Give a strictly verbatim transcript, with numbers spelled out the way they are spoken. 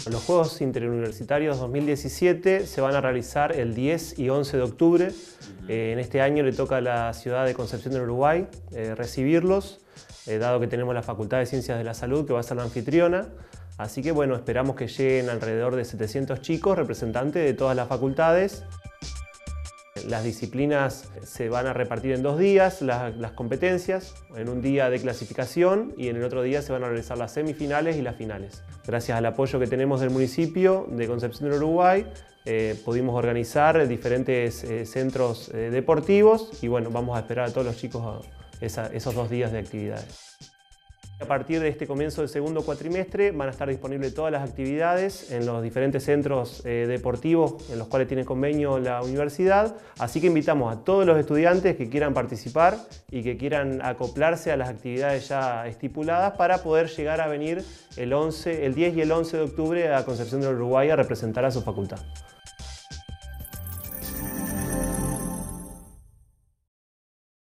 Los Juegos Interuniversitarios dos mil diecisiete se van a realizar el diez y once de octubre. Eh, en este año le toca a la ciudad de Concepción del Uruguay eh, recibirlos, eh, dado que tenemos la Facultad de Ciencias de la Salud, que va a ser la anfitriona. Así que bueno, esperamos que lleguen alrededor de setecientos chicos, representantes de todas las facultades. Las disciplinas se van a repartir en dos días, las, las competencias, en un día de clasificación y en el otro día se van a realizar las semifinales y las finales. Gracias al apoyo que tenemos del municipio de Concepción del Uruguay, eh, pudimos organizar diferentes eh, centros eh, deportivos y bueno, vamos a esperar a todos los chicos a esa, esos dos días de actividades. A partir de este comienzo del segundo cuatrimestre van a estar disponibles todas las actividades en los diferentes centros eh, deportivos en los cuales tiene convenio la universidad, así que invitamos a todos los estudiantes que quieran participar y que quieran acoplarse a las actividades ya estipuladas para poder llegar a venir el, once, el diez y el once de octubre a Concepción del Uruguay a representar a su facultad.